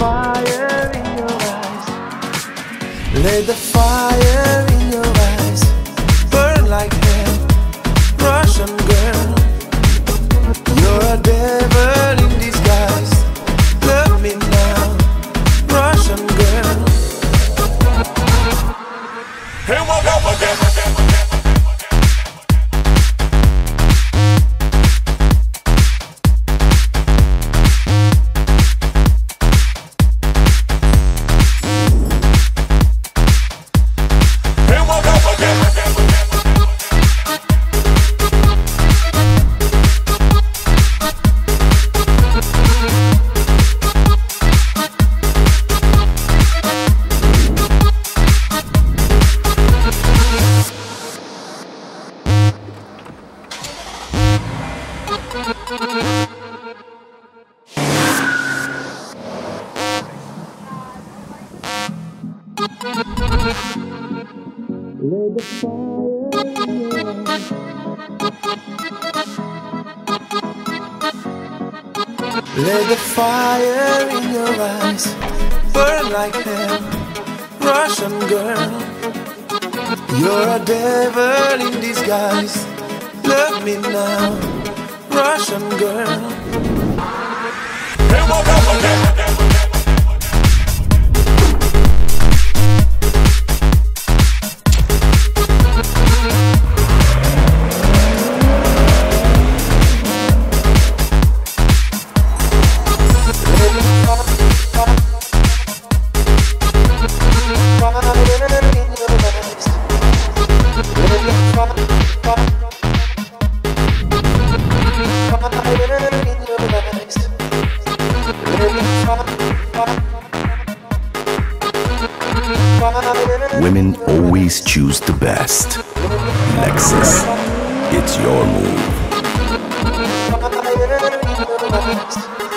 fire in your eyes. Let the fire in your eyes burn like hell, Russian girl. You're a devil in disguise. Love me now, Russian girl. Here we go again. Let the fire in your eyes burn like hell, Russian girl. You're a devil in disguise. Love me now, Russian girl. Here we go again. Women always choose the best. Lexus, it's your move.